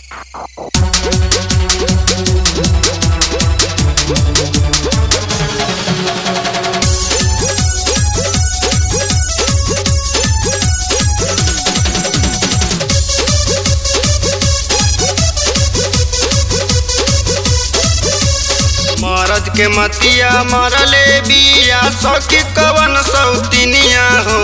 मरद के मतिया मरले बिया सखी कवन सौतिनिया हो।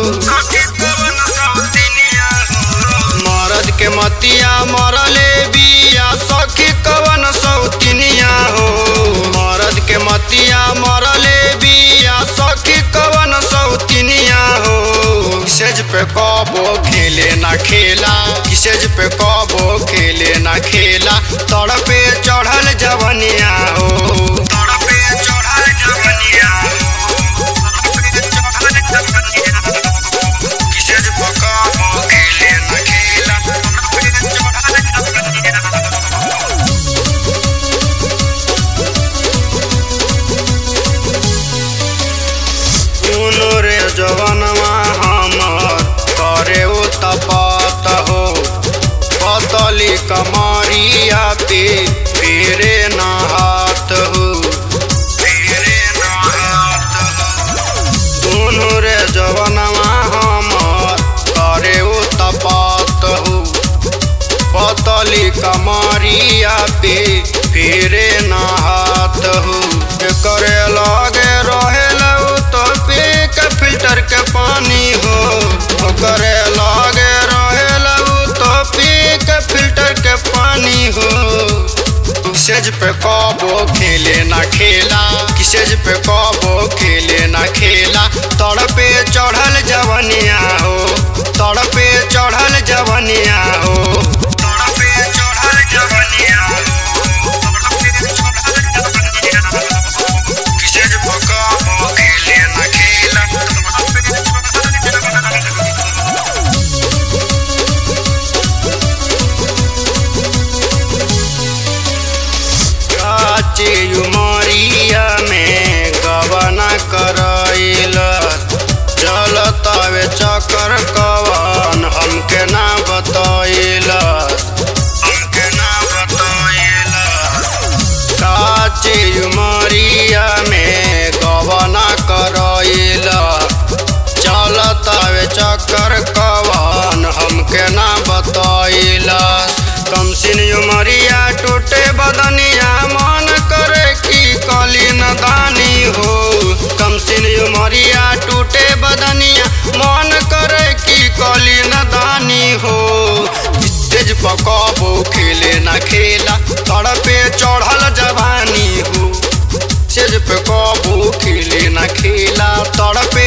मरद के मतिया मरले बिया सखी कवन सौतिनिया हो। मरद के मतिया मरले बिया सखी कवन सौतिनिया हो। किसेज पे कबो खेले ना खेला, किसेज पे कबो खेले ना खेला, तड़पे चढ़ल जवनिया हो। तड़पे चढ़ल जवनिया हो, तड़पे चढ़ल जवनिया हो। किसेज पे कबो खेले ना खेला, तड़पे चढ़ल जवनिया हो। सुनो रे जवनवा हमर करे उ तपात हो। पतली कमरिया पे फेरे ना हाथ हो, फेरे ना हाथ हो। सुनो रे जवनवा हमर करे उ तपात हो। पतली कमरिया पे फेरे ना हाथ हो। करे लगे रहेला तो पी के फिल्टर के पानी हो। करे लगे रहेला तो पी के फिल्टर के पानी हो। किसेज पे कबो खेले ना खेला, किसेज पे कबो खेले ना खेला, तड़पे चढ़ल जवनिया हो। तड़पे चढ़ल जवनिया हो, तड़पे चढ़ल जवनिया हो, तड़पे चढ़ल जवनिया हो। किसेज पे कबो खेले ना खेला, तड़पे चढ़ल जवनिया हो। काचे उमरिया में गबना करैला, चलतावे चक्कर कवन हमके ना बतैला, हमके ना बतैला। काचे उमरिया में गबना करैला, चलतावे चक्कर कवन हमके ना बतैला। कमसिन उमरिया टूटे बदनिया मन करे की कली नदानी हो। कमसिन उमरिया टूटे बदनिया मन करे की कली नदानी हो। तेज पकबो खेले ना खेला, तड़पे चढ़ल जवानी हो। तेज पे कबो खेले ना खेला, तड़पे